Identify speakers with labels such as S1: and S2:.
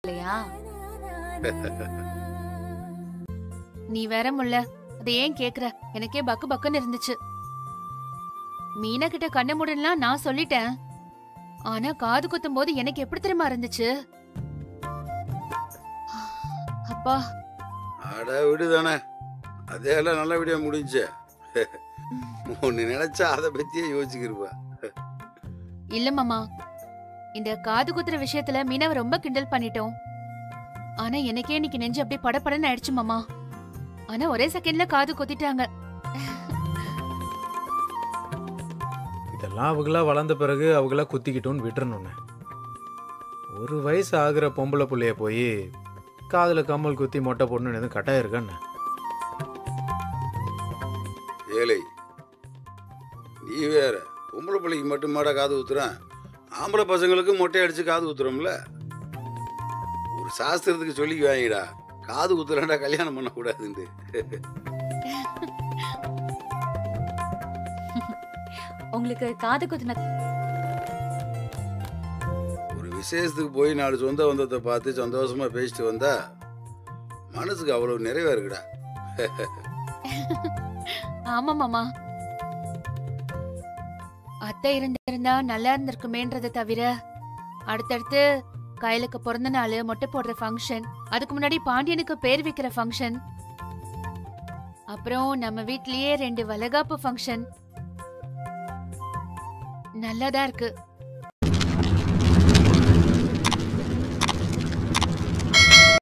S1: இல்லையா? நீ வேற முல்ல, அதை ஏன் கேக்குற? எனக்கே பக்கு பக்குன்னு இருந்துச்சு. மீனா கிட்ட கண்ண மூடலாம் நான் சொல்லிட்டேன். ஆனா காது குத்தும் போது எனக்கு எப்படி தெரியுமா இருந்துச்சு? அப்பா.
S2: அட விடுதானே, அதெல்லாம் நல்லபடியா முடிஞ்சு. ஒன்னு நினைச்சா அதை பத்தியே யோசிச்சிருப்பா.
S1: இல்ல மாமா, இந்த காது குத்துற விஷயத்துல மீனாவை ரொம்ப கிண்டல் பண்ணிட்டோம். ஆனா எனக்கே இன்னைக்கு நெஞ்சு அப்படியே படபடன்னு ஆயிடுச்சு மாமா. ஆனா ஒரே செகண்ட்ல காது குத்திட்டாங்க.
S3: இதெல்லாம் அவங்களா வளர்ந்த பிறகு அவங்களா குத்திக்கிட்டோன்னு விட்டுறணுன்னு. ஒரு வயசு ஆகிற பொம்பளை பிள்ளைய போய் காதில் கம்மல் குத்தி மொட்டை போடணுன்னு எதுவும் கட்டாயம் இருக்கான்னு?
S2: ஏழை நீ வேற, பொம்பளை பிள்ளைக்கு மட்டும் மாட காது ஊத்துறான், ஆம்பளை பசங்களுக்கு மொட்டை அடிச்சு காது ஊத்துறோம்ல. ஒரு சாஸ்திரத்துக்கு சொல்லி வாங்கிடா, காது ஊத்துறாண்டா கல்யாணம் பண்ண கூடாதுன்னு.
S4: உங்களுக்கு காது குத்துன
S2: ஒரு விசேஷத்துக்கு போய் 4 சொந்த பந்தத்தை பார்த்து சந்தோஷமா பேசிட்டு வந்தா மனசுக்கு அவ்வளவு நிறைவா இருக்குடா.
S1: ஆமா மாமா, அத்தை இருந்தா நல்லா இருந்திருக்குமேன்றதை தவிர அடுத்தடுத்து கையலுக்கு பிறந்த நாள், மொட்டை போடுற ஃபங்க்ஷன், அதுக்கு முன்னாடி பாண்டியனுக்கு பேர் வைக்கிற ஃபங்க்ஷன், அப்புறம் நம்ம வீட்லயே 2 வளகாப்பு ஃபங்க்ஷன். நல்லாதான் இருக்கு.